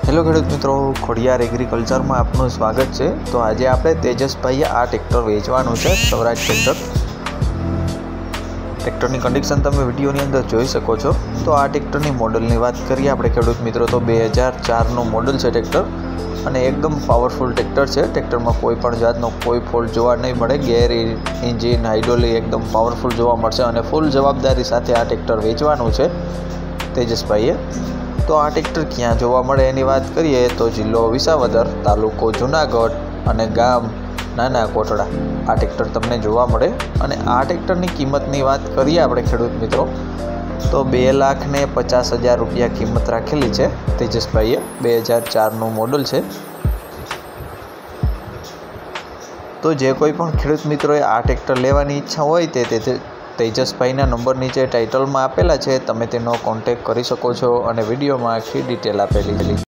Hello खेडूत मित्रों, Khodiyar agriculture में आपનું स्वागत है। तो आज આપણે તેજસભાઈએ आ ट्रेक्टर વેચવાનું છે, સ્વરાજ ट्रेक्टरनी कंडीशन તમે વિડીયોની અંદર જોઈ શકો છો। તો આ ટ્રેક્ટરની મોડલની વાત કરીએ આપણે ખેડૂત મિત્રો તો 2004 નું મોડલ છે ટ્રેક્ટર અને એકદમ પાવरफुल ટ્રેક્ટર છે। ટ્રેક્ટરમાં કોઈ પણ જાતનો કોઈ ફોલ્ટ જોવા નહીં મળે। ગેર, એન્જિન, હાઇડ્રોલિક एकदम પાવरफुल જોવા મળશે અને ફૂલ જવાબદારી સાથે આ ટ્રેક્ટર વેચવાનું છે તેજસભાઈએ। तो आ ट्रेक्टर क्या जोवा मळे एनी बात करिए तो जिल्लो विसावदर, तालुको जूनागढ़ अने गाम नाना कोटड़ा आ ट्रेक्टर तमने जोवा मळे। अने आ ट्रेक्टरनी किंमतनी बात करिए आपणे खेडूत मित्रों तो 2,50,000 रुपया किंमत राखेली है तेजसभाईए। 2004 નું मॉडल है। तो जे कोई पण खेडूत मित्रों आ ट्रेक्टर लेवानी इच्छा होय ते तेजसभाईना नंबर नीचे टाइटल में आपेला है, तमे तेनो कॉन्टेक्ट करी शको छो अने विडियो में आखी डिटेल आपेली।